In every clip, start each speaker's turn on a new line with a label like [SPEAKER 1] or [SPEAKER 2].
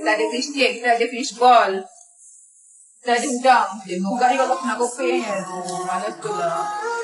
[SPEAKER 1] Kita ada fish cake, kita ada fish ball. Kita ada udang. Udang ni kalau nak kopi kan. Malas tu lah.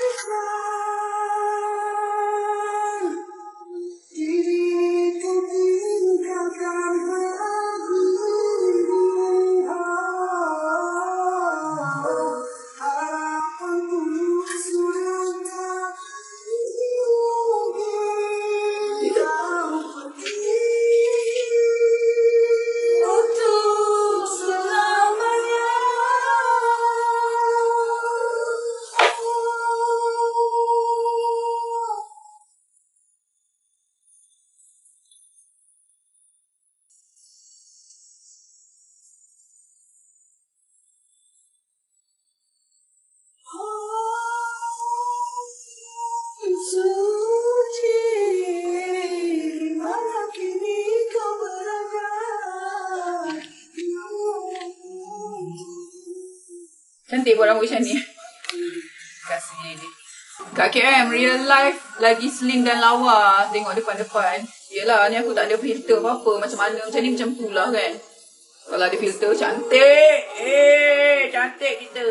[SPEAKER 1] Cantik buat rambut macam ni. Kasih dia. Kak KM, real life lagi slim dan lawa. Tengok depan-depan. Yelah, ni aku tak ada filter apa-apa. Macam mana, macam ni macam tu lah kan. Kalau ada filter, cantik. Cantik kita.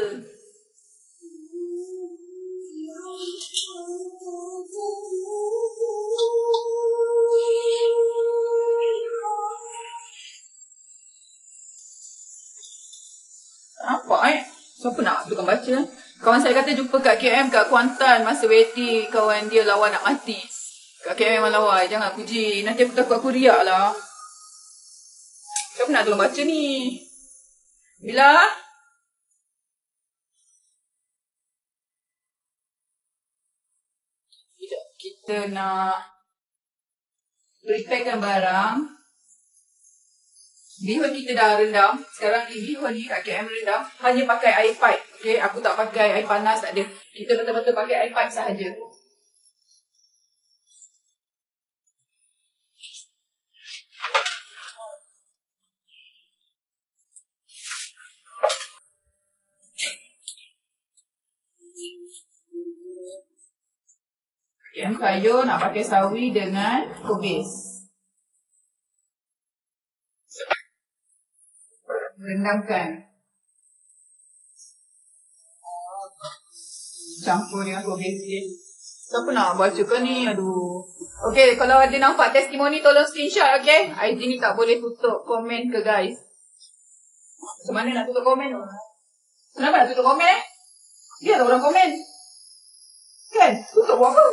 [SPEAKER 1] Apa Siapa nak tukang baca? Kawan saya kata jumpa Kak KM kat Kuantan masa wedding kawan dia lawa nak mati. Kak KM memang lawa, jangan puji. Nanti aku takut aku riak lah. Siapa nak tolong baca ni? Bila? Kita nak preparekan barang. Bihun kita dah rendam. Sekarang ni bihun ni Kak KM rendam. Hanya pakai air pipe. Okay, aku tak pakai air panas, tak ada. Kita betul-betul pakai air pipe sahaja. KM sayur nak pakai sawi dengan kubis. Rendamkan. Campur dengan kubis ni. Siapa nak baca ke ni? Aduh. Okay, kalau ada nampak testimoni tolong screenshot, okay? IG ni tak boleh tutup komen ke guys. Macam mana nak tutup komen tu? Kenapa nak tutup komen? Dia tak orang komen. Kan? Tutup buat apa?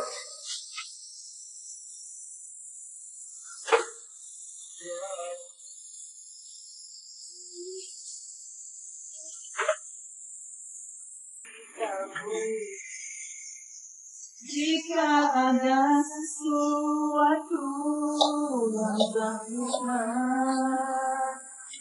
[SPEAKER 1] Jika ada sesuatu yang tak nikmat,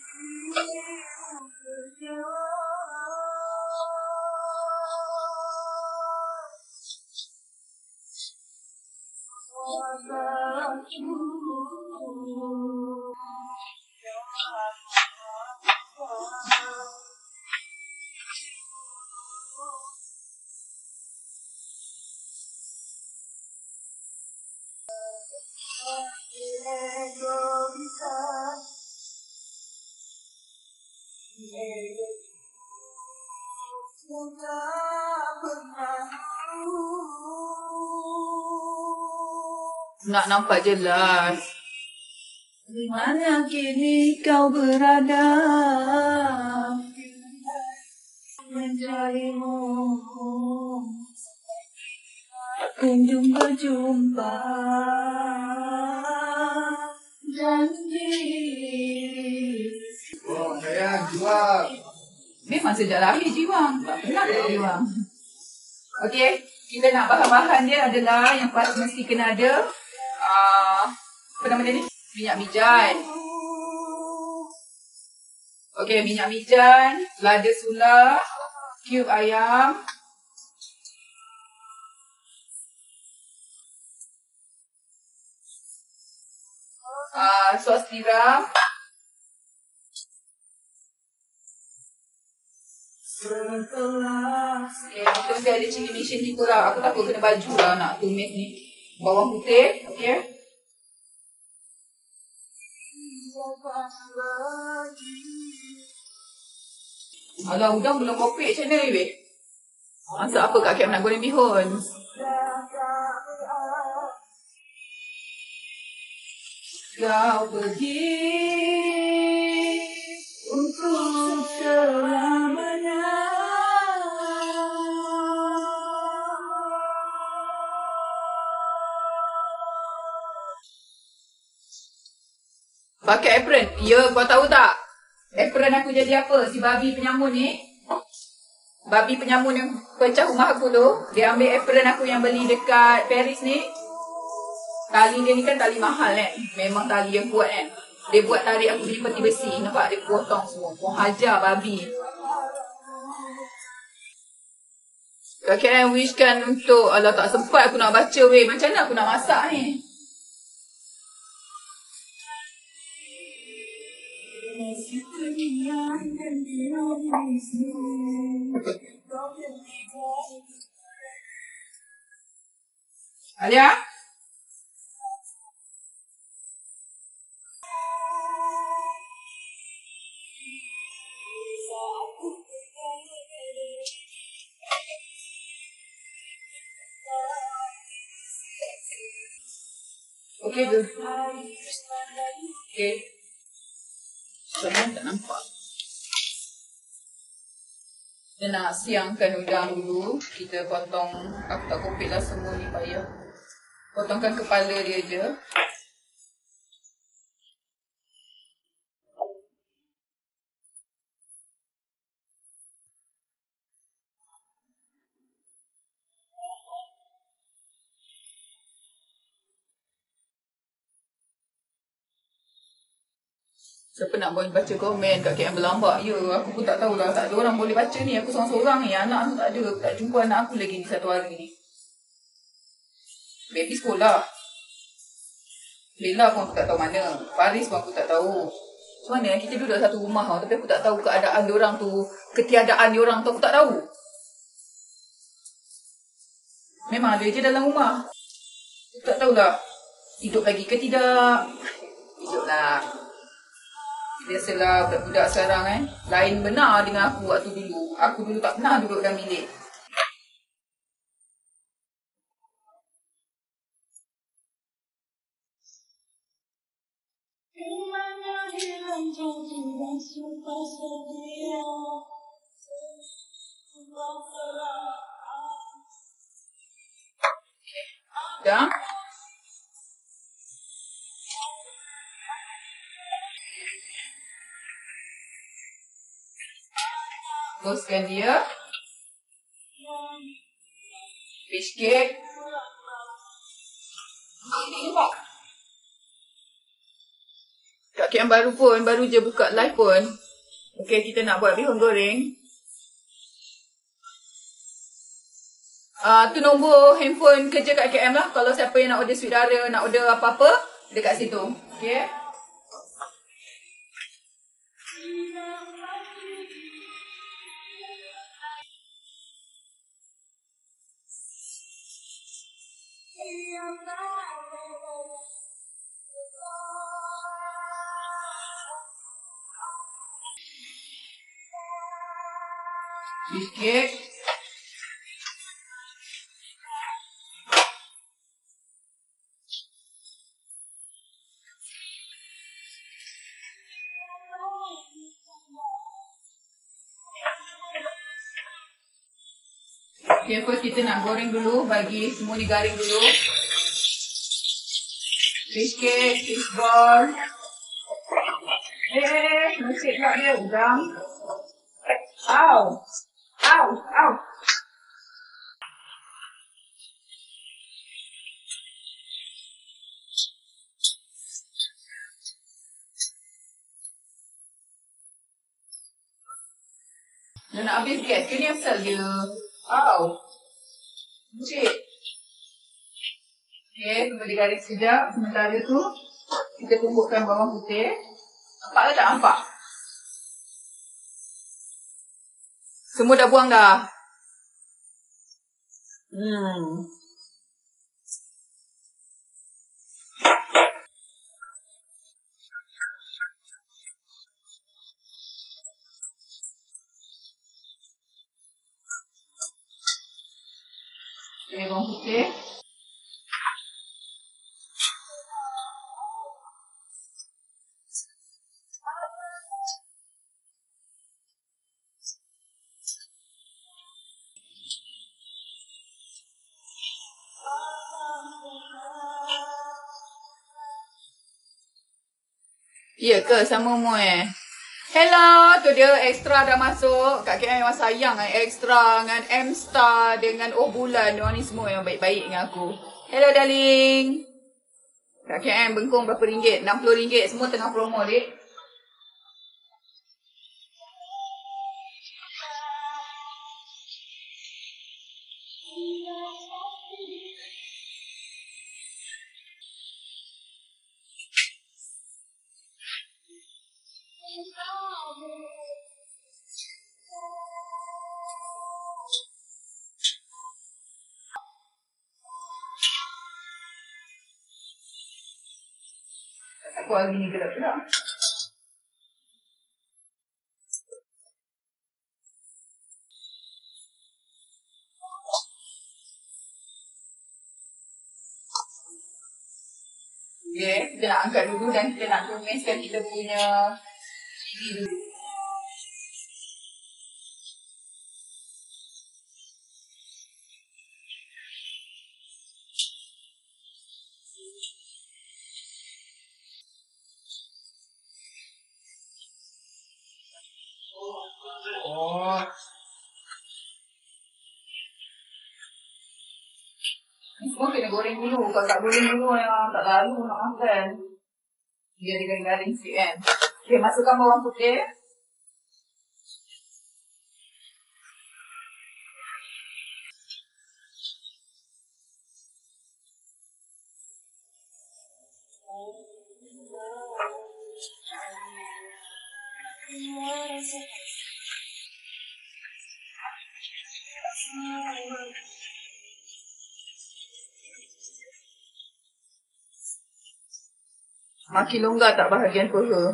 [SPEAKER 1] nak nampak jelas. Di mana kini kau berada? Mencarimu, kunjung berjumpa. Janji. Oh, sayang, jiwang. Memang sejak lahir jiwang. Tak pernah tak jiwang. Okey, kita nak bahan-bahan dia adalah yang mesti kena ada. Apa nama dia ni? Minyak mijan. Okey, minyak mijan, lada sula, cube ayam, sos tiram, kita mesti ada cili mission kita lah. Aku takut kena baju lah nak tumis ni. Bawang putih, okey. Alah, udang belum kopek macam mana ni, weh? Masak apa Kak Kem nak goreng bihun? Kau pergi untuk selamanya. Pakai apron. Ya, kau tahu tak? Apron aku jadi apa? Si babi penyamun ni. Babi penyamun yang pecah rumah aku tu. Dia ambil apron aku yang beli dekat Paris ni. Tali dia ni kan tali mahal kan. Memang tali yang kuat kan. Dia buat tarik aku punya peti besi. Nampak dia potong semua. Kau hajar babi. Kakak wishkan untuk... Alah tak sempat aku nak baca weh. Macam mana aku nak masak ni? Alia? Okey tu. Okey. Sebenarnya tak nampak. Dia nak siangkan udang dulu. Kita potong. Aku tak kopek lah semua ni payah. Potongkan kepala dia je. Siapa nak boleh baca komen kat KM berlambak? Ya, aku pun tak tahulah. Tak ada orang boleh baca ni. Aku seorang-seorang ni. Anak aku tak ada. Tak jumpa anak aku lagi ni satu hari ni. Baby sekolah. Bella pun aku tak tahu mana. Faris pun aku tak tahu. Macam mana kita duduk satu rumah tau. Tapi aku tak tahu keadaan diorang tu. Ketiadaan diorang tu aku tak tahu. Memang ada je dalam rumah. Aku tak tahulah. Hidup lagi ke tidak. Hiduplah. Biasalah budak-budak sekarang lain benar dengan aku waktu dulu. Aku dulu tak pernah duduk dalam bilik. Dah. Teruskan dia. Fish cake. Kak Kim baru je buka live pun. Okay, kita nak buat bihun goreng. Tu nombor handphone kerja Kak KM lah. Kalau siapa yang nak order sweet dara, nak order apa-apa, dekat situ. Okay. Sikit. Okay, first kita nak goreng dulu. Bagi semua ni garing dulu. Fish cake, fish ball. Nasi pula dia, udang. Ow! Ow! Ow! Dia nak habis gas ke ni asal dia? Ow! Cik. Okay, tunggu dia garis sekejap. Sementara tu, kita tumbukkan bawang putih. Nampak ke tak nampak? Semua dah buang dah. Okay, bawang putih. Ya ke? Sama mu Hello, tu dia extra dah masuk. Kak KM memang sayang extra dengan M-Star dengan Oh Bulan. Diorang ni semua yang baik-baik dengan aku. Hello darling. Kak KM bengkung berapa ringgit? RM60. Semua tengah promo dek. Aku hari ni gelap-gelap. Okay, kita nak angkat dulu dan kita nak tumiskan kita punya cili dulu. Oh. Ni semua kena goreng dulu. Kalau tak goreng dulu yang tak lalu nak makan. Biar dia garing-garing sikit kan. Okay, masukkan bawang putih. Makin longgar tak bahagian peha.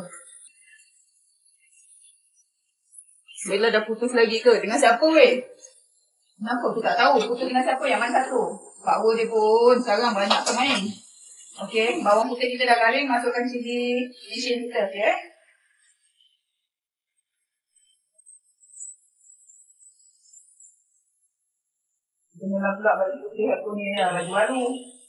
[SPEAKER 1] Bella dah putus lagi ke? Dengan siapa weh? Kenapa aku tak tahu? Putus dengan siapa? Yang mana satu? Power dia pun sekarang banyak pemain. Okay, bawang putih kita dah garing. Masukkan cili isin kita, okay? Janganlah pula baju putih aku ni dah baju baru.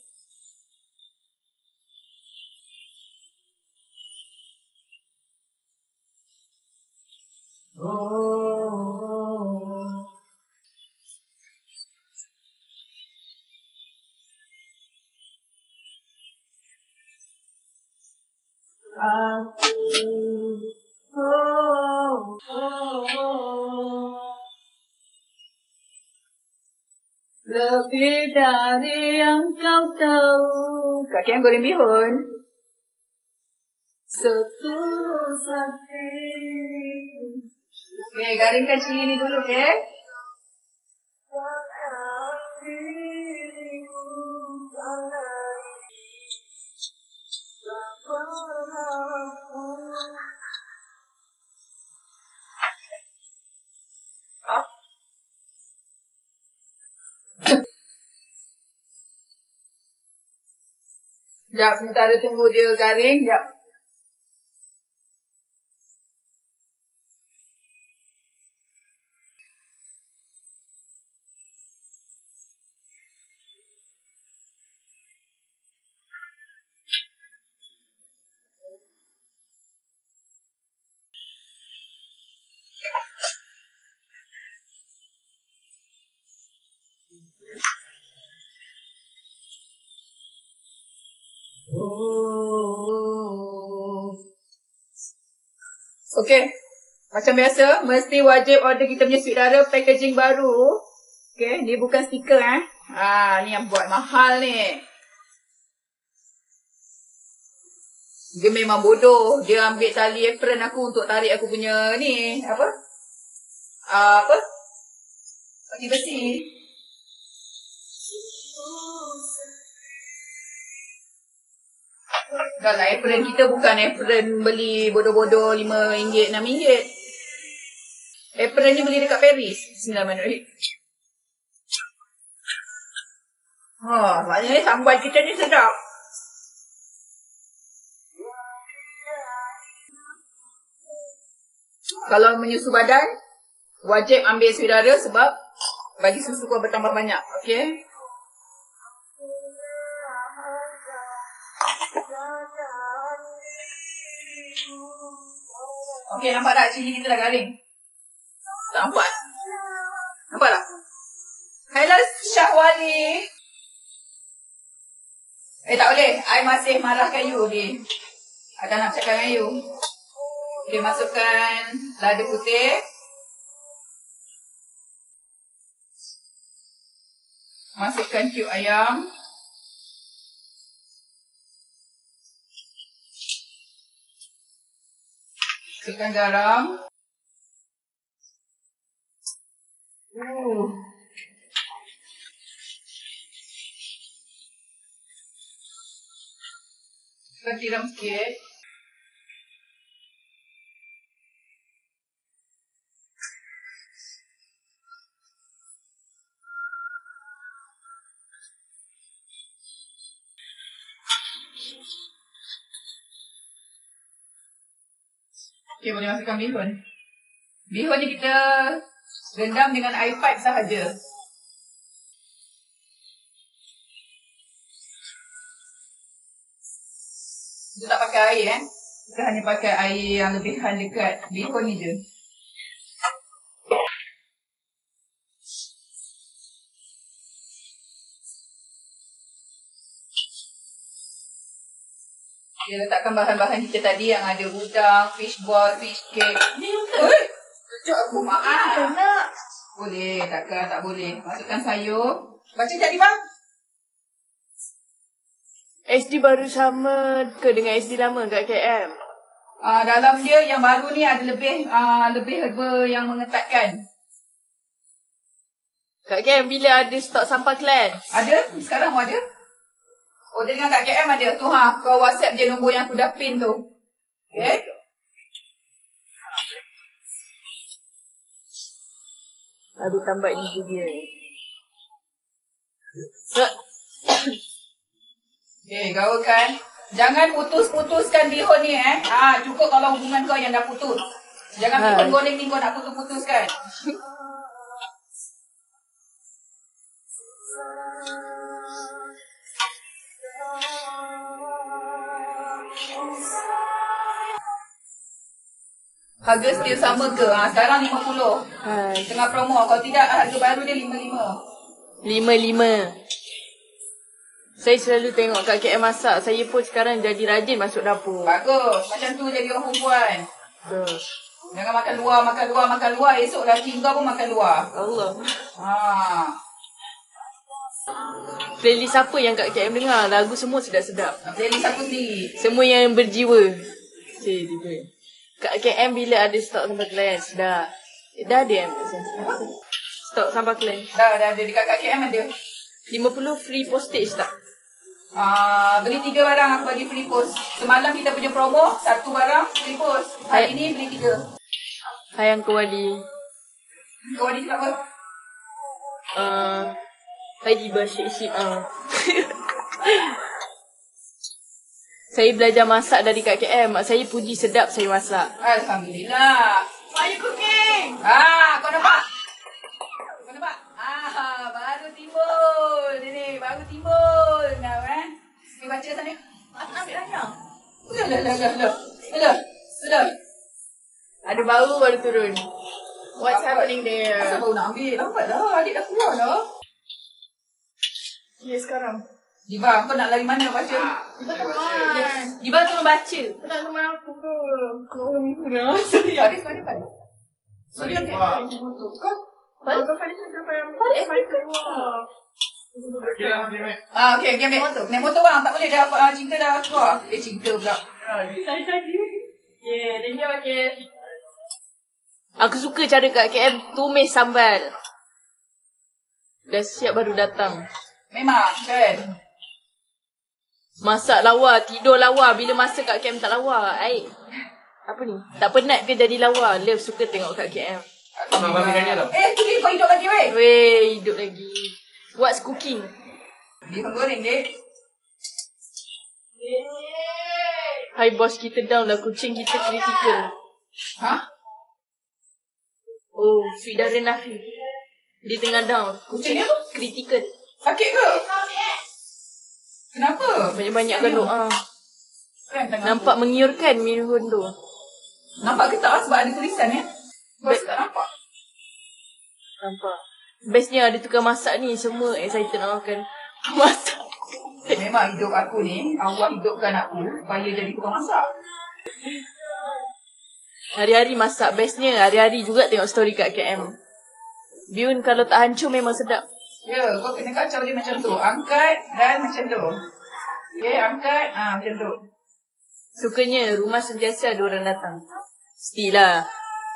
[SPEAKER 1] Lebih dari yang kau tahu. Kak Kian goreng bihun. Setulus hati. Okay, garingkan cili ni dulu, okay? Sekejap, sementara tunggu dia garing. Sekejap. Okay, macam biasa, mesti wajib order kita punya sweet dara packaging baru. Okay, ni bukan stiker ni yang buat mahal ni. Dia memang bodoh. Dia ambil tali apron aku untuk tarik aku punya ni, apa? Besi-besi. Kalau apron kita bukan apron beli bodoh-bodoh RM5, RM6. Apron ni beli dekat Paris. Bismillahirrahmanirrahim. Maknanya sambal kita ni sedap. Kalau menyusu badan, wajib ambil saudara sebab bagi susu kau bertambah banyak. Okay? Okay, nampak tak cili kita dah garing? Tak nampak? Nampak tak? Hello Syahwali. Tak boleh. I masih marahkan you, okay? Ada nak cakap dengan you. Okay, masukkan lada putih. Masukkan cube ayam. Masukkan garam. Masukkan tiram sikit. Okay, boleh masukkan bihun. Bihun ni kita rendam dengan air pipe sahaja. Kita tak pakai air Kita hanya pakai air yang lebihan dekat bihun ni je. Dia letakkan bahan-bahan kita tadi yang ada udang, fish ball, fish cake. Sekejap aku maaf. Tak. Boleh, takkan tak boleh. Masukkan sayur. Baca jadi bang.
[SPEAKER 2] SD baru sama ke dengan SD lama kat KM?
[SPEAKER 1] Dalam dia yang baru ni ada lebih herba yang mengetatkan.
[SPEAKER 2] Kat KM bila ada stok sampah clan?
[SPEAKER 1] Ada? Sekarang pun ada? Oh, dia dengan kat KM ada tu kau WhatsApp je nombor yang aku dah pin tu. Okay?
[SPEAKER 2] Aduh, tambah ini dia.
[SPEAKER 1] Okay, gaulkan. Jangan putus-putuskan bihun ni cukup kalau hubungan kau yang dah putus. Jangan bihun goreng ni kau nak putus-putuskan. Harga still sama ke? Sekarang 50. Tengah promo. Kalau tidak, harga baru dia 55.
[SPEAKER 2] 55. Saya selalu tengok Kak KM masak. Saya pun sekarang jadi rajin masuk dapur.
[SPEAKER 1] Bagus. Macam tu jadi orang perempuan. Jangan makan luar. Esok laki kau pun makan luar.
[SPEAKER 2] Allah. Playlist apa yang Kak KM dengar? Lagu semua sedap-sedap.
[SPEAKER 1] Playlist aku sendiri.
[SPEAKER 2] Semua yang berjiwa. Kak KM bila ada stok sampah clan? Dah ada stok sampah clan?
[SPEAKER 1] Dah ada. Dekat Kak KM ada.
[SPEAKER 2] 50 free postage tak?
[SPEAKER 1] Beli 3 barang aku bagi free post. Semalam kita punya promo, 1 barang free post. Hari ni beli 3.
[SPEAKER 2] Hai Uncle Wadi.
[SPEAKER 1] Kau Wadi cakap apa?
[SPEAKER 2] Hai Diba Syik-Syik. Saya belajar masak dari Kak KM. Mak saya puji sedap saya masak.
[SPEAKER 1] Alhamdulillah. Are you cooking? Kau nampak? Baru timbul. Ini baru timbul. Pergi baca sana. Aku nak ambil raya. Sudah.
[SPEAKER 2] Ada bau baru turun. What's happening there?
[SPEAKER 1] Asal baru nak ambil? Lambat dah. Adik dah keluar dah.
[SPEAKER 2] Ya sekarang.
[SPEAKER 1] Diba, kau nak lari mana baca?
[SPEAKER 2] Diba turun baca. Kau tak teman aku ke? Kau murah.
[SPEAKER 1] Faris. Sorry,
[SPEAKER 2] Kau? Faris keluar.
[SPEAKER 1] Okay, naik motor. Naik motor bang, tak boleh dah cinta dah keluar. Cinta pula.
[SPEAKER 2] Thank you, okay. Aku suka cara Kak KM tumis sambal. Dah siap baru datang.
[SPEAKER 1] Memang, kan?
[SPEAKER 2] Masak lawa, tidur lawa. Bila masa Kak KM tak lawa. Apa ni? Tak penat ke jadi lawa? Love suka tengok Kak KM.
[SPEAKER 1] Tu dia kau hidup lagi weh.
[SPEAKER 2] Weh, hidup lagi. What's cooking?
[SPEAKER 1] Bihun goreng, dek.
[SPEAKER 2] Hai bos kita down lah. Kucing kita kritikal.
[SPEAKER 1] Hah?
[SPEAKER 2] Oh, Sweetdara Nafi. Dia tengah down.
[SPEAKER 1] Kucing dia apa?
[SPEAKER 2] Kritikal.
[SPEAKER 1] Sakit ke? Kenapa?
[SPEAKER 2] Banyak-banyakkan doa.
[SPEAKER 1] Kan tangan
[SPEAKER 2] Nampak mengiurkan bihun tu.
[SPEAKER 1] Nampak ke tak? Sebab ada tulisan ya. Bos tak nampak.
[SPEAKER 2] Nampak. Bestnya ada tukang masak ni. Semua excited nak makan. Masak.
[SPEAKER 1] Memang hidup aku ni, Allah hidupkan aku supaya jadi tukang masak.
[SPEAKER 2] Hari-hari masak. Bestnya hari-hari juga tengok story kat KM. Bihun kalau tak hancur memang sedap.
[SPEAKER 1] Ya, kau kena kacau dia macam tu. Angkat dan macam tu. Okay, angkat. Macam tu.
[SPEAKER 2] Sukanya rumah sentiasa ada orang datang. Mestilah.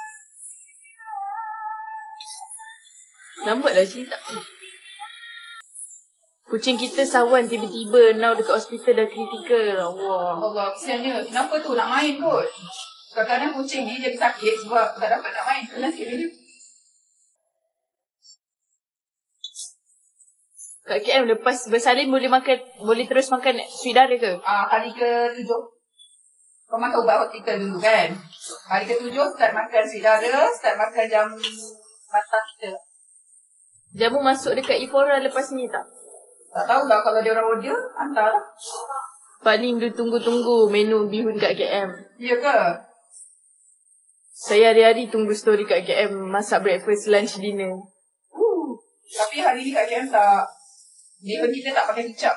[SPEAKER 2] Lambatlah cerita. Kucing kita sawan tiba-tiba now dekat hospital dah kritikal. Allah.
[SPEAKER 1] Allah, kesiannya. Kenapa tu? Nak main kot. Kadang-kadang kucing ni jadi sakit sebab tak dapat nak main. Kena sikit dia.
[SPEAKER 2] Kat KM lepas bersalin boleh terus makan Sweetdara ke?
[SPEAKER 1] Hari ke-7. Kau makan ubat hospital dulu kan? Hari ke-7 start makan Sweetdara, start makan jamu matang kita.
[SPEAKER 2] Jamu masuk dekat Ephora lepas ni tak?
[SPEAKER 1] Tak tahulah kalau dia orang order, hantar lah.
[SPEAKER 2] Paling dia tunggu-tunggu menu bihun kat KM.
[SPEAKER 1] Ya ke?
[SPEAKER 2] Saya hari-hari tunggu story kat KM masak breakfast, lunch, dinner.
[SPEAKER 1] Tapi hari ni kat KM tak. Bihun kita tak pakai kicap.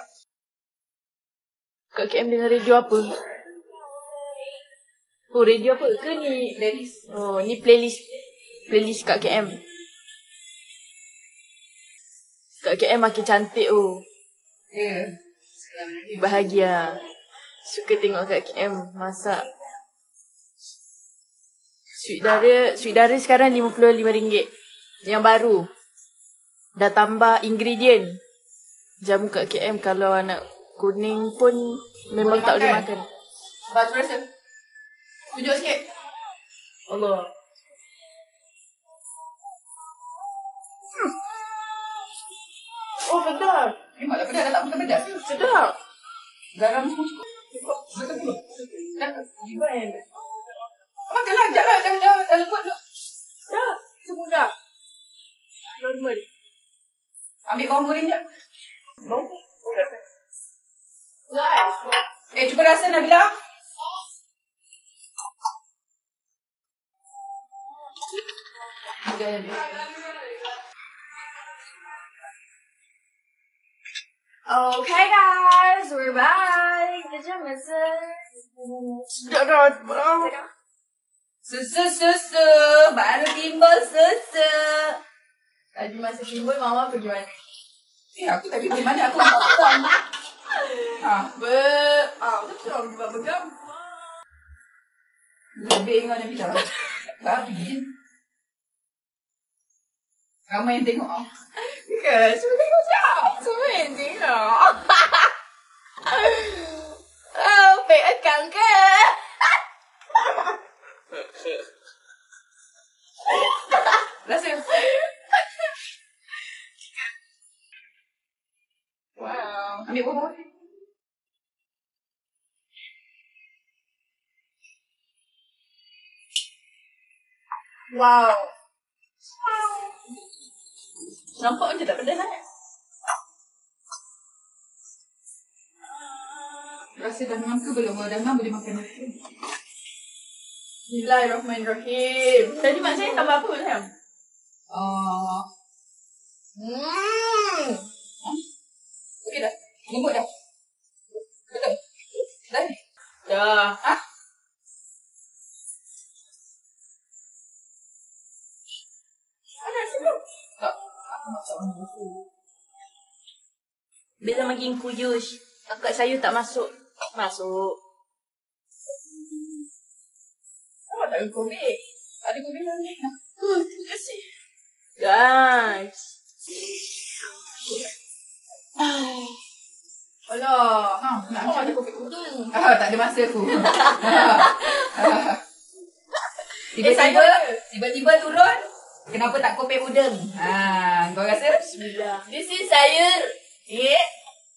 [SPEAKER 2] Kat KM dengar radio apa? Oh, radio apa ke ni?
[SPEAKER 1] Playlist.
[SPEAKER 2] Oh, ni playlist. Playlist kat KM. Kat KM makin cantik oh.
[SPEAKER 1] Ya.
[SPEAKER 2] Bahagia. Suka tengok kat KM masak. Sweetdara sekarang RM55. Yang baru. Dah tambah ingredient. Jamu kat KM kalau anak kuning pun memang
[SPEAKER 1] boleh
[SPEAKER 2] tak boleh
[SPEAKER 1] makan.
[SPEAKER 2] makan.
[SPEAKER 1] Batu rasa. Tunjuk sikit.
[SPEAKER 2] Allah. Oh, sedap.
[SPEAKER 1] Memanglah pedas, dah tak makan pedas.
[SPEAKER 2] Sedap.
[SPEAKER 1] Garam semua cukup. Makan dulu. Dah.
[SPEAKER 2] Gimana?
[SPEAKER 1] Makanlah, jangan dah lembut dulu.
[SPEAKER 2] Dah. Semua dah. Normal.
[SPEAKER 1] Ambil bawang goreng je.
[SPEAKER 2] Bau?
[SPEAKER 1] Cuba rasa Nabila.
[SPEAKER 2] Okay guys, we're back. Did you miss it?
[SPEAKER 1] Susu. Baru timbul susu.
[SPEAKER 2] Tadi masa timbul mama pergi mana?
[SPEAKER 1] Aku tadi pergi mana? Aku nak potong.
[SPEAKER 2] Betul pegang.
[SPEAKER 1] Lebih dengan Nabila. Babi. Ramai yang tengok.
[SPEAKER 2] Ke? Semua tengok siap. Semua yang tengok. Fake account ke?
[SPEAKER 1] Rasa.
[SPEAKER 2] Wow.
[SPEAKER 1] Ambil bawang.
[SPEAKER 2] Wow. Nampak macam tak pedas sangat.
[SPEAKER 1] Rasa dah ngam ke belum? Kalau dah ngam boleh makan nasi.
[SPEAKER 2] Bismillahirrahmanirrahim. Tadi mak saya tambah apa sayang?
[SPEAKER 1] Okey dah. Lembut dah. Betul. Dah ni.
[SPEAKER 2] Dah.
[SPEAKER 1] Ada sebelum? Tak. Aku masak orang buku.
[SPEAKER 2] Bila makin kuyus. Kakak saya tak masuk. Masuk.
[SPEAKER 1] Apa tak ada kobek? Ada kobek dalam ni.
[SPEAKER 2] Terima kasih. Guys.
[SPEAKER 1] Alah. Nak macam ada kobek. Tak ada masa aku. Tiba-tiba turun. Kenapa tak kopek udang? Kau rasa?
[SPEAKER 2] Bismillah. This is sayur.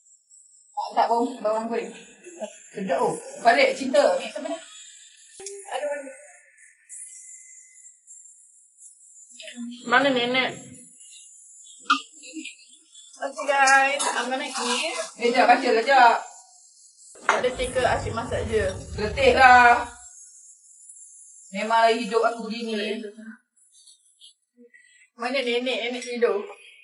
[SPEAKER 1] Tak bawang goreng. Sedap oh. Balik cinta. Ni sama ni. Ada mana?
[SPEAKER 2] Mana nenek? Okay guys, I'm gonna eat.
[SPEAKER 1] Jap baca lah jap.
[SPEAKER 2] Ada take asyik masak je.
[SPEAKER 1] Letih lah. Memang hidup aku begini.
[SPEAKER 2] Mana nenek tidur?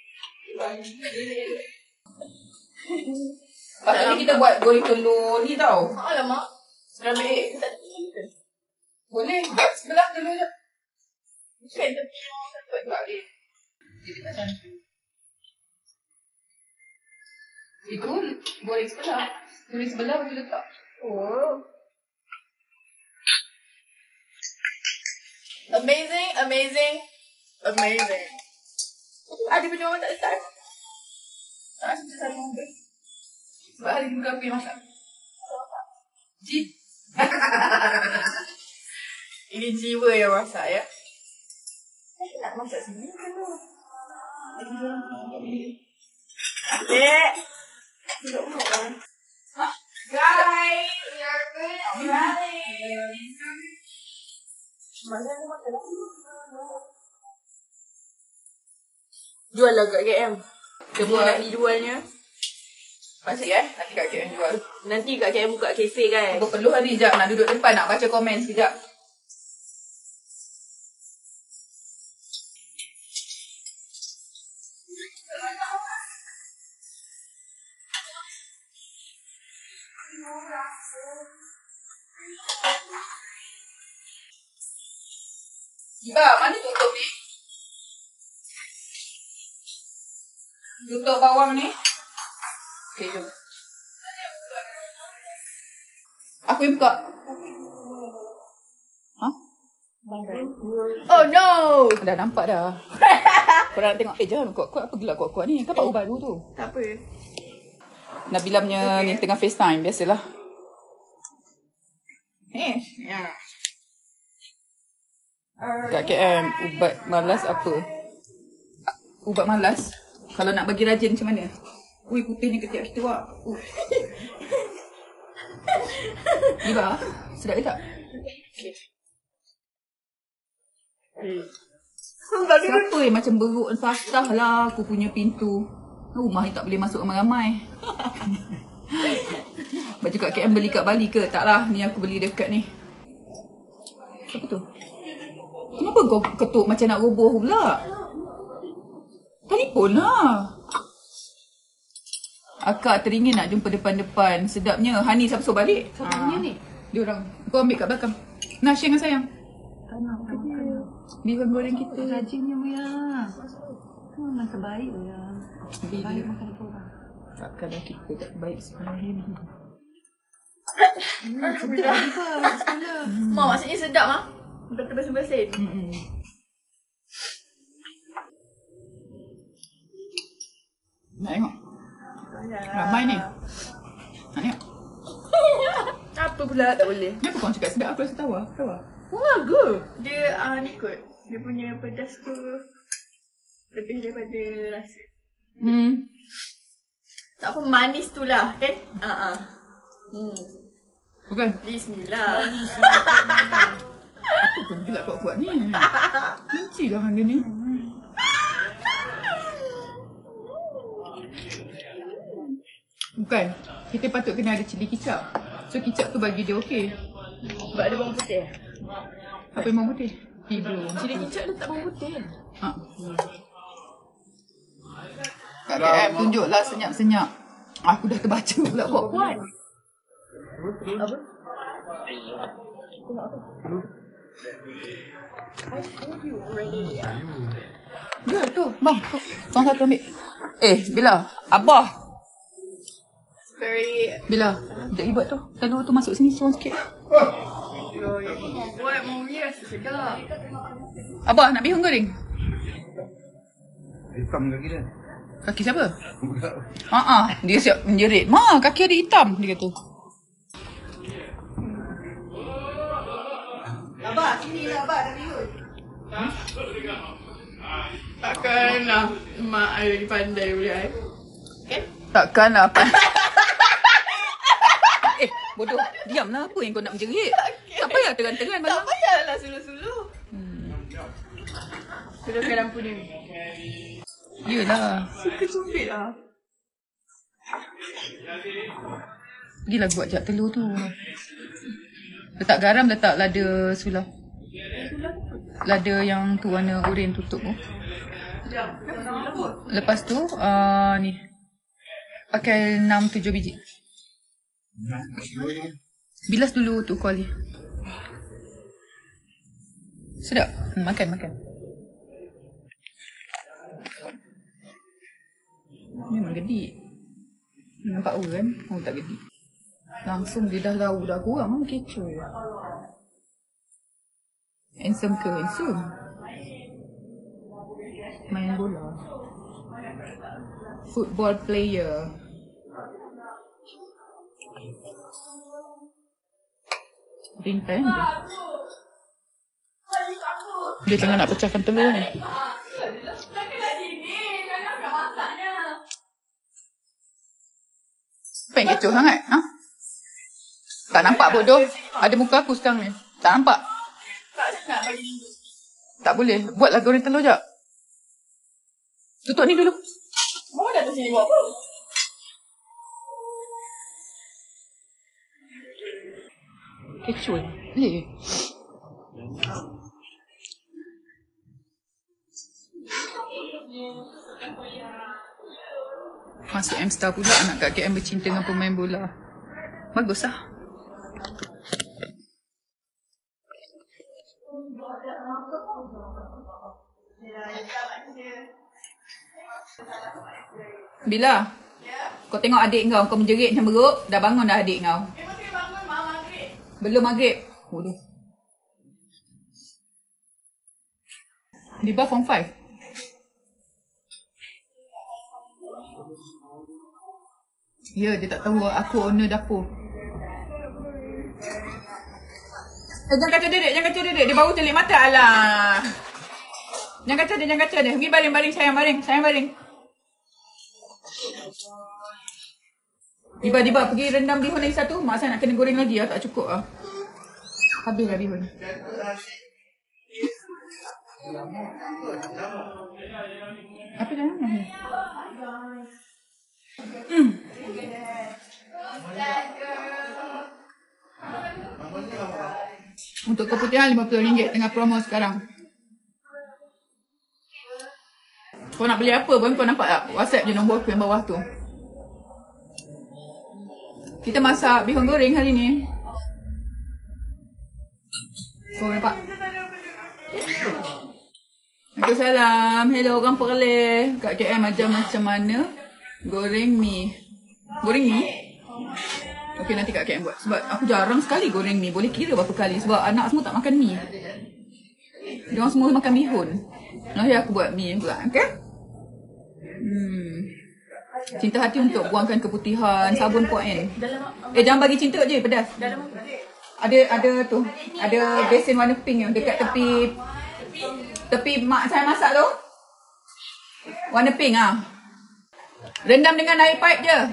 [SPEAKER 1] Pasal ni kita buat goreng telur ni tau.
[SPEAKER 2] Alamak. Ambil tak
[SPEAKER 1] Boleh. Sebelah telur je.
[SPEAKER 2] bukan tepi yang takut.
[SPEAKER 1] Tak boleh. Jadi macam itu goreng sebelah. Goreng sebelah boleh letak.
[SPEAKER 2] Oh. Amazing. Ada punya orang tak letak.
[SPEAKER 1] Tak rasa macam saya mampu. Sebab hari ni aku yang masak. Jip.
[SPEAKER 2] Ini jiwa yang masak ya. Nak masak sini kan tu. Dek.
[SPEAKER 1] Guys, we are good.
[SPEAKER 2] Mana aku makan lagi? Jual lah kat KM. Dia nak dijualnya.
[SPEAKER 1] Masih nanti Kak KM jual.
[SPEAKER 2] Nanti kat KM buka kafe kan.
[SPEAKER 1] Aku perlu hari sekejap nak duduk depan nak baca komen sekejap. Iba, mana tutup ni? Tutup bawang ni. Okay, jom. Aku yang buka. Ha?
[SPEAKER 2] Oh no.
[SPEAKER 1] Dah nampak dah. Korang nak tengok. Jangan kuat-kuat. Apa gelap kuat-kuat ni? Kan baru baru tu.
[SPEAKER 2] Tak apa.
[SPEAKER 1] Nabila punya ni tengah FaceTime. Biasalah.
[SPEAKER 2] Ya.
[SPEAKER 1] Kat KM, ubat malas apa? Ubat malas? Kalau nak bagi rajin macam mana? Ui, putih ni ketiak kita buat. Iba, sedap ke tak? Siapa yang macam beruk sasah lah aku punya pintu. Rumah ni tak boleh masuk ramai-ramai. Baju kat KM beli kat Bali ke? Tak lah, ni aku beli dekat ni. Siapa tu? Kenapa kau ketuk macam nak roboh pula? Telefon lah. Akak teringin nak jumpa depan-depan. Sedapnya. Hani siapa suruh balik? Siapa ni? Dia orang. Kau ambil kat belakang. Nah, share dengan sayang. Bihun goreng kita.
[SPEAKER 3] Rajinnya Mia. Masa baik ya. Baik makan korang.
[SPEAKER 1] Takkanlah kita tak baik sebenarnya ni.
[SPEAKER 3] Sedap juga sekolah.
[SPEAKER 2] Mak maksudnya sedap ah. Betul-betul.
[SPEAKER 1] Nak tengok? Ramai ni. Nak tengok?
[SPEAKER 2] Apa pula tak boleh?
[SPEAKER 1] Kenapa korang cakap sedap? Aku rasa tawa.
[SPEAKER 2] Bagus. Dia ni kot. Dia punya pedas tu lebih daripada rasa. Tak apa, manis tu lah kan?
[SPEAKER 1] Bukan?
[SPEAKER 2] Bismillah.
[SPEAKER 1] Apa pun gelap kuat-kuat ni? Benci lah dia ni. Bukan. Kita patut kena ada cili kicap. So kicap tu bagi dia okey.
[SPEAKER 2] Sebab ada bawang putih.
[SPEAKER 1] Apa yang bawang putih? Belum.
[SPEAKER 2] Cili kicap letak bawang putih.
[SPEAKER 1] Kak KM tunjuklah senyap-senyap. Aku dah terbaca pula kuat-kuat.
[SPEAKER 2] Apa?
[SPEAKER 1] Ya tu, bang. Bang satu ambil. Bila? Abah.
[SPEAKER 2] Very.
[SPEAKER 1] Bila? Sekejap ibat tu. Telur tu masuk sini seorang sikit.
[SPEAKER 2] Buat mau rasa sedap.
[SPEAKER 1] Abah nak bihun goreng?
[SPEAKER 4] Hitam kaki dia.
[SPEAKER 1] Kaki siapa? Dia siap menjerit. Ma, kaki ada hitam, dia kata.
[SPEAKER 3] Abah, sini lah Abah dah bihun.
[SPEAKER 2] Takkanlah mak I lagi pandai boleh I. Kan?
[SPEAKER 1] Takkan apa.
[SPEAKER 3] Bodoh. Diamlah, apa yang kau nak menjerit? Tak payah teran-teran.
[SPEAKER 1] Tak payahlah sulu-sulu.
[SPEAKER 2] Kedokkan lampu ni.
[SPEAKER 3] Yelah.
[SPEAKER 1] Suka cupit lah.
[SPEAKER 3] Pergilah buat jak telur tu. Letak garam, letak lada sulah. Lada yang tu warna oren tutup tu. Lepas tu, ni. Pakai 6-7 biji. Bilas dulu tu kuali. Sedap. Makan. Memang gedik. Nampak orang kan? Oh, tak gedik. Langsung dia dah tahu dah kurang. Kecoh je. Handsome ke? Handsome. Main bola. Football player. Rintai ni. Dia tengah nak pecahkan telur ni. Apa yang kecoh sangat? Ha? Tak nampak bodoh. Ada muka aku sekarang ni. Tak nampak. Tak boleh. Buatlah goreng telur jap. Tutup ni dulu.
[SPEAKER 1] Mau datang sini buat apa?
[SPEAKER 3] Kecoh. Boleh. Masuk M-Star pula anak kat KM bercinta dengan pemain bola. Bagus lah. Bila? Kau tengok adik kau menjerit macam beruk. Dah bangun dah adik kau. Belum maghrib. Bodoh. Diba form 5? Ya, dia tak tahu aku owner dapur. Jangan kacau dedek. Dia baru celik mata. Alah. Jangan kacau dia. Pergi baring. Sayang baring. Diba, pergi rendam bihun lagi satu. Mak saya nak kena goreng lagi lah. Tak cukup lah. Habislah bihun. Apa dah nama? Untuk keputihan RM50 tengah promo sekarang. Kau nak beli apa pun kau nampak tak? WhatsApp je nombor aku yang bawah tu. Kita masak bihun goreng hari ni. Kau nampak? Waalaikumsalam. Hello orang Perlis. Kat KM ajar macam mana goreng mi. Goreng mi? Okey, nanti Kak KM buat. Sebab aku jarang sekali goreng mi. Boleh kira berapa kali. Sebab anak semua tak makan mi. Diorang semua makan bihun. Nanti aku buat mi pula. Okay? Cinta hati untuk buangkan keputihan. Sabun point. Jangan bagi cinta je. Pedas. Ada tu. Ada besin warna pink yang dekat tepi mak saya masak tu. Warna pink ah. Rendam dengan air pipe je.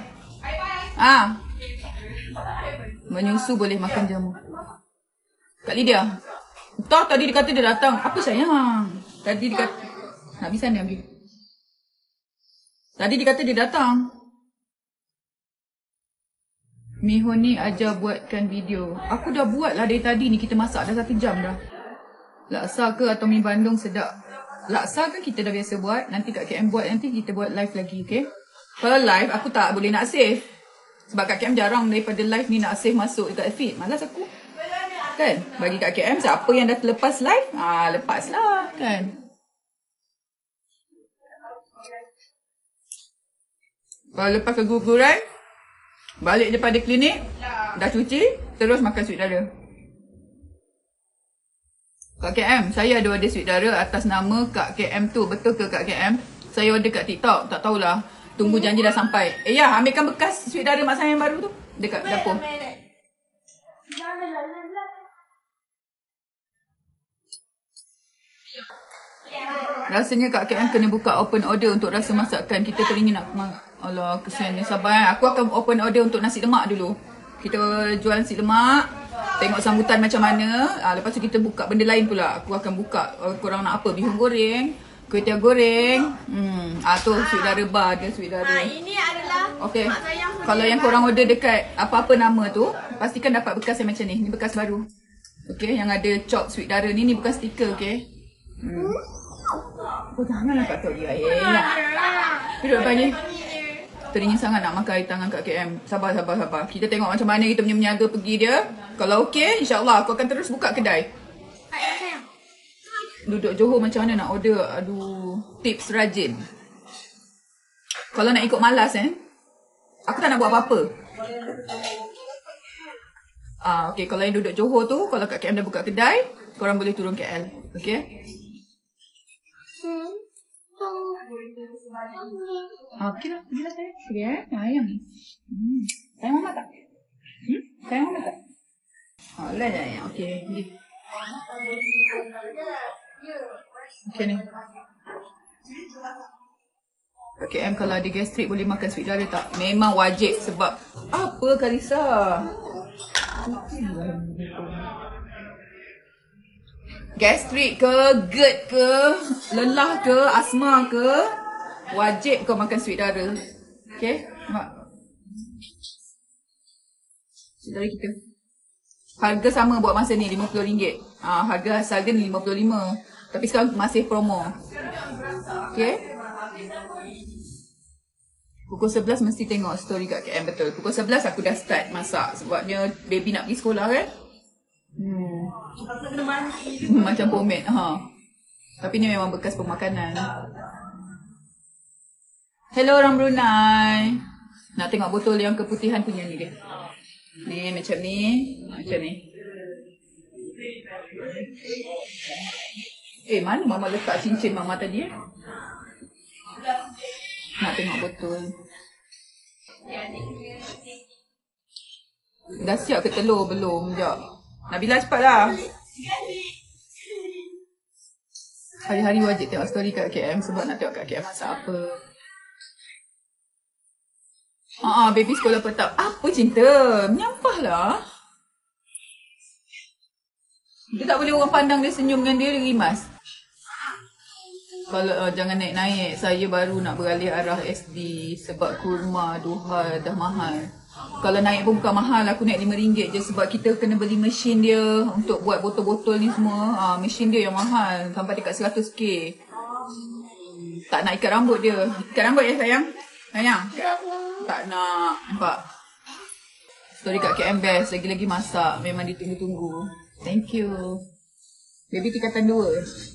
[SPEAKER 3] Menyusu boleh makan jamu. Kak Lydia. Entah tadi dia kata dia datang. Apa sayang? Tadi dia kata nak pergi sana pergi. Tadi dia kata dia datang. Mihun ni ajar buatkan video. Aku dah buat lah dari tadi ni. Kita masak dah 1 jam dah. Laksa ke atau mi Bandung sedap. Laksa kan kita dah biasa buat. Nanti Kak KM buat. Nanti kita buat live lagi, okay? Kalau live aku tak boleh nak save. Sebab Kak KM jarang daripada live ni nak save masuk dekat feed. Malas aku. Kan? Bagi Kak KM siapa yang dah terlepas live, lepaslah. Kan? Kalau lepas keguguran, balik daripada klinik, dah cuci, terus makan sweet dara. Kak KM, saya ada order sweet dara atas nama Kak KM tu. Betul ke Kak KM? Saya order kat TikTok, tak tahulah. Tunggu janji dah sampai. Ya, ambilkan bekas sweet dara mak saya yang baru tu. Dekat dapur. Rasanya Kak KM kena buka open order untuk rasa masakan. Kita teringin nak... Allah, kesiannya. Sabar. Aku akan open order untuk nasi lemak dulu. Kita jual nasi lemak. Tengok sambutan macam mana. Lepas tu kita buka benda lain pula. Aku akan buka. Korang nak apa? Bihun goreng, kuih tiaw goreng. Tu sweet dara bar. Ada sweet dara.
[SPEAKER 2] Ini adalah
[SPEAKER 3] okay. Kalau yang korang order dekat apa-apa nama tu, pastikan dapat bekas yang macam ni. Ni bekas baru. Okay, yang ada chop sweet dara ni bukan stiker, okay. Janganlah kat tok dia. Duduk depan ni. Teringin sangat nak makan air tangan kat KM. Sabar. Kita tengok macam mana kita punya meniaga pergi dia. Kalau okey, insyaAllah aku akan terus buka kedai. Duduk Johor macam mana nak order? Aduh, tips rajin. Kalau nak ikut malas aku tak nak buat apa-apa. Okay, kalau yang duduk Johor tu, kalau kat KM dah buka kedai, korang boleh turun KL. Okay? Okey lah, pergilah saya. Pergi ayam ni. Sayang mama tak? Sayang mama tak? Lah ayam. Okey, pergi. Okey ni. Okay, kalau ada gastrik boleh makan sweet dara tak? Memang wajib sebab apa Karissa? Gastrik ke, GERD ke, lelah ke, asma ke, wajib kau makan sweet dara. Okay, mak. Sweet dara kita. Harga sama buat masa ni, RM50. Harga asal dia ni RM55. Tapi sekarang masih promo. Okay. Pukul 11 mesti tengok story kat KM betul. Pukul 11 aku dah start masak sebabnya baby nak pergi sekolah kan. Macam pomade. Tapi ni memang bekas pemakanan. Hello orang Brunei. Nak tengok botol yang keputihan punya ni dia. Ni macam ni. Macam ni. Mana mama letak cincin mama tadi Nak tengok botol. Dah siap ke telur? Belum. Sekejap. Nabila cepatlah. Hari-hari wajib tengok story kat KM sebab nak tengok kat KM masak apa. Baby sekolah petang. Apa cinta? Menyampahlah. Dia tak boleh orang pandang dia senyum dengan dia rimas. Kalau jangan naik-naik. Saya baru nak beralih arah SD sebab kurma duha dah mahal. Kalau naik pun bukan mahal. Aku naik RM5 je sebab kita kena beli mesin dia untuk buat botol-botol ni semua. Mesin dia yang mahal. Sampai dekat 100k. Tak nak ikat rambut dia. Ikat rambut ya sayang? Sayang? Tak nak. Nampak? Story kat KM best. Lagi-lagi masak. Memang ditunggu-tunggu. Thank you. Baby tingkatan 2.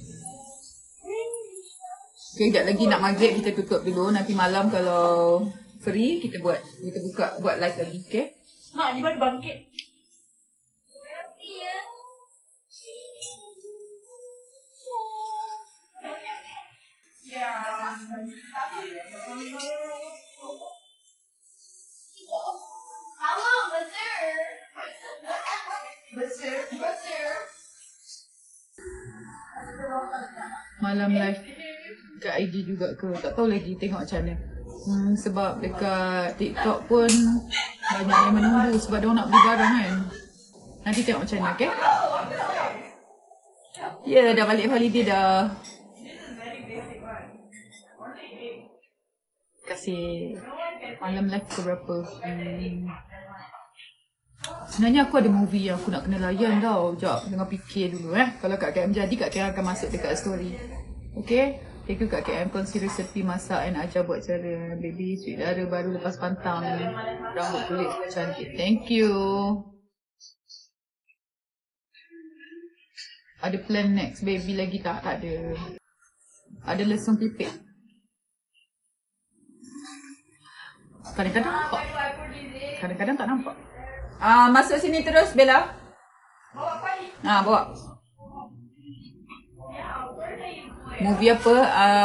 [SPEAKER 3] Okay, sekejap lagi nak maghrib kita tutup dulu. Nanti malam kalau free kita buat. Kita buat live lagi, okay?
[SPEAKER 2] Mak, ni baru bangkit.
[SPEAKER 3] Malam live kat IG juga ke? Tak tahu lagi tengok macam mana. Sebab dekat TikTok pun banyak yang menunggu sebab dia nak beli barang kan. Nanti tengok macam mana, okay? Ya, dah balik holiday dah. Kasih malam live ke berapa? Sebenarnya aku ada movie yang aku nak kena layan tau. Sekejap, tengah fikir dulu Kalau Kak KM jadi, Kak KM akan masuk dekat story. Okay? Thank you Kak KM. Kongsi resepi masak and ajar buat cara baby sweet dara baru lepas pantang. Rambut kulit cantik. Thank you. Ada plan next baby lagi tak? Tak ada. Ada lesung pipit. Kadang-kadang nampak. Kadang-kadang tak nampak. Masuk sini terus Bella. Bawa. Bawa. Movie apa?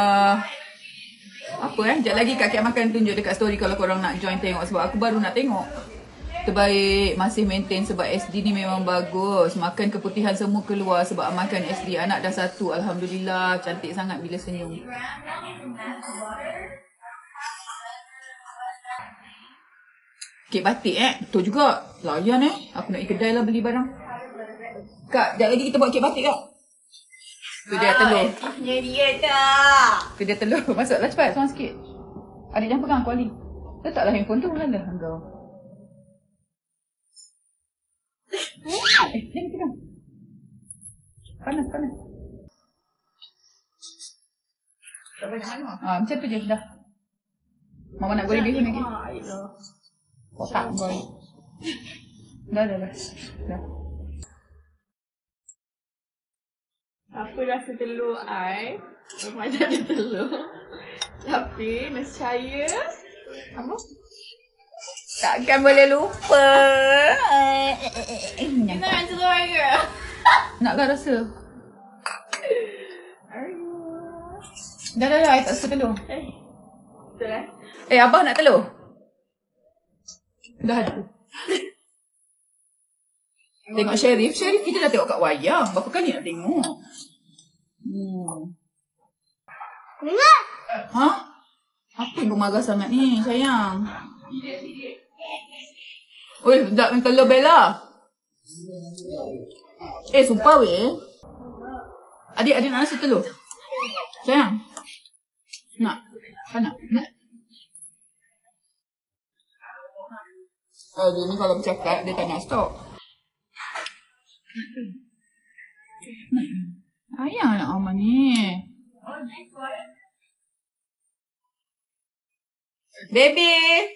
[SPEAKER 3] Sekejap lagi Kak Kiam akan tunjuk dekat story kalau korang nak join tengok sebab aku baru nak tengok. Terbaik masih maintain sebab SD ni memang bagus. Makan keputihan semua keluar sebab makan SD. Anak dah 1. Alhamdulillah. Cantik sangat bila senyum. Kek batik betul juga. Layan aku nak pergi kedai lah beli barang. Kak, sekejap lagi kita buat kek batik kak. Tu dia telur.
[SPEAKER 2] Dia tak.
[SPEAKER 3] Tu dia telur. Masuklah cepat, seorang sikit. Adik jangan pegang kuali. Letaklah handphone tu, alah engkau. Jangan pegang. Panas. Macam tu je dah. Mama nak goreng bihun lagi. Tak goreng. Dah.
[SPEAKER 2] Apa rasa telur I? Macam ada telur. Tapi nescaya apa?
[SPEAKER 3] Takkan boleh lupa.
[SPEAKER 2] Kita nak telur ke?
[SPEAKER 3] Naklah rasa. Dah, I tak suka telur.
[SPEAKER 2] Betul
[SPEAKER 3] Abah nak telur? Dah ada. Tengok Sherif kita dah tengok kat wayang. Berapa kali nak tengok? Ha? Apa yang bermarah sangat ni, sayang? Oi, sedap ni telur Bella. Sumpah weh. Adik nak nasi telur? Sayang? Nak? Nak? Dia ni kalau bercakap, dia tak nak stop. Ayah nak Aman ni. Baby!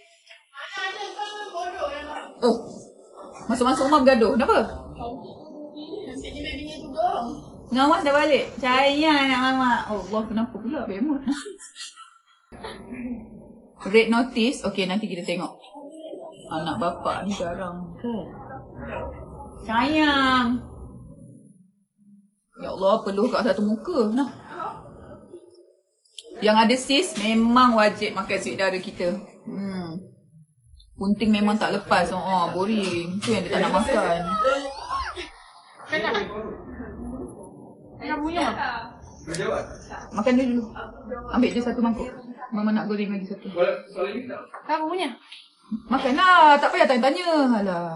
[SPEAKER 3] Masuk-masuk rumah bergaduh. Kenapa? Ngawas dah balik. Sayang nak Mama. Allah, kenapa pula Bemut? Red notice. Okay, nanti kita tengok. Anak bapak ni garang kan? Sayang. Ya Allah, peluh kat satu muka. Nah. Yang ada sis, memang wajib makan sweet dara kita. Punting memang tak lepas. Boring. Tu yang dia tak nak makan. Makan dia dulu. Ambil je satu mangkuk. Mama nak goreng lagi satu.
[SPEAKER 2] Apa punya?
[SPEAKER 3] Makanlah. Tak payah tanya-tanya. Alah.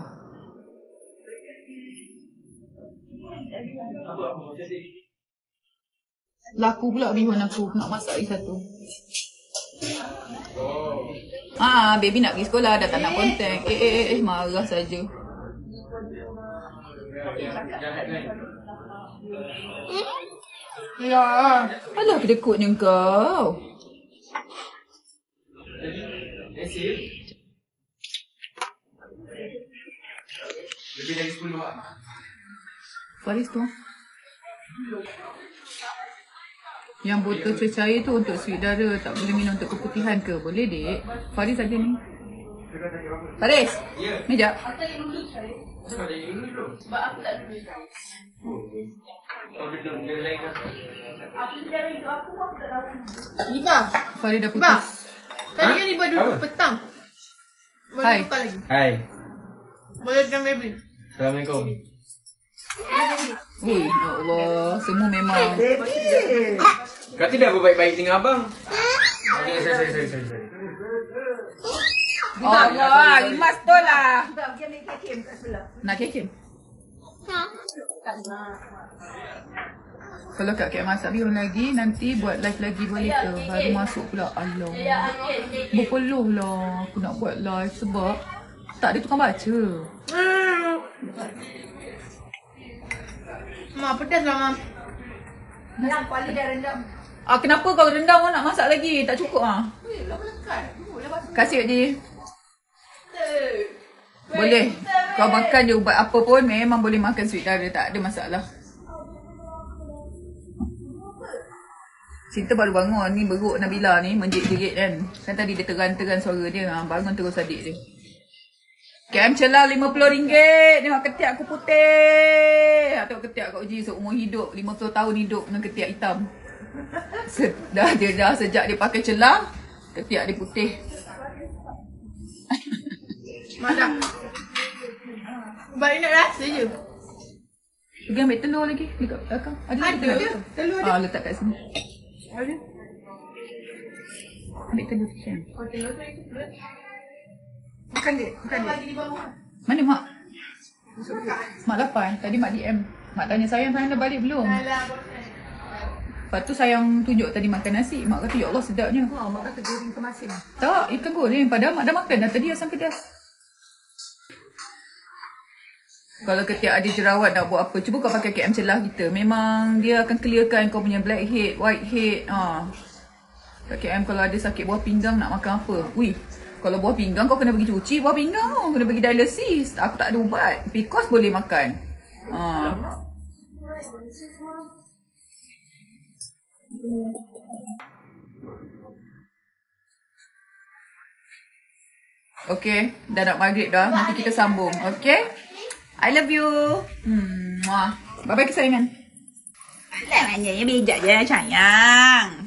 [SPEAKER 3] Laku pula bihun aku. Nak masak lagi satu. Baby nak pergi sekolah. Dah tak nak kontak. Marah saja. Ya. Alah kedekutnya kau.
[SPEAKER 4] Lebih dari 10 lah.
[SPEAKER 3] Faris tu. Yang botol cecair tu untuk sweet dara. Tak boleh minum untuk keputihan ke? Boleh dek. Faris ada ni. Faris. Meja.
[SPEAKER 2] Sebab aku tak dulu.
[SPEAKER 5] Nika,
[SPEAKER 3] Faris dah putus.
[SPEAKER 5] tadi kan Iba duduk petang. Boleh
[SPEAKER 3] Hai.
[SPEAKER 5] buka lagi?
[SPEAKER 4] Hai.
[SPEAKER 5] Boleh dengan baby?
[SPEAKER 4] Assalamualaikum.
[SPEAKER 3] Ui, ya Allah. Semua memang.
[SPEAKER 4] Kau tidak berbaik-baik dengan abang. Okay, sorry.
[SPEAKER 3] Allah, Limas tu lah. Nak kekem? Kalau Kak Kek masak bihun lagi, nanti buat live lagi boleh ke? Baru masuk pula. Allah. Berpeluh lah. Aku nak buat live sebab tak ada tukang baca.
[SPEAKER 5] Mak, pedas lah, Mam.
[SPEAKER 3] Kenapa kau rendam kau nak masak lagi? Tak cukup Kasih je. Boleh. Kau makan je ubat apa pun, memang boleh makan sweet dara. Tak ada masalah. Cinta baru bangun. Ni beruk Nabila ni. Menjerit-jerit kan. Kan tadi dia teran-teran suara dia. Bangun terus adik dia. KM celah RM50. Tengok ketiak aku putih. Tengok ketiak Kak Uji seumur hidup. 50 tahun hidup dengan ketiak hitam. Dia sejak dia pakai celah, ketiak dia putih.
[SPEAKER 5] Mak dah. Balik nak rasa je.
[SPEAKER 3] Pergi ambil telur lagi dekat belakang. Ada
[SPEAKER 5] Telur ada.
[SPEAKER 3] letak kat sini.
[SPEAKER 5] Ada.
[SPEAKER 3] Ambil telur sikit. Makan dia. Mana mak? Mak lapar. Tadi mak DM. Mak tanya sayang dah balik belum? Lepas tu sayang tunjuk tadi makan nasi. Mak kata ya Allah sedapnya.
[SPEAKER 5] Mak kata goreng kemasin.
[SPEAKER 3] Tak, ikan goreng. Padahal mak dah makan dah tadi asam pedas. Kalau ketiak ada jerawat nak buat apa, cuba kau pakai KM celah kita. Memang dia akan clearkan kau punya blackhead, whitehead. KM kalau ada sakit buah pinggang nak makan apa? Ui, kalau buah pinggang kau kena pergi cuci buah pinggang kau. Kena pergi dialysis. Aku tak ada ubat. Because boleh makan. Okay, dah nak maghrib dah. Nanti kita sambung. Okay? I love you. Bye-bye kesayangan. Alah, hanya bijak je sayang.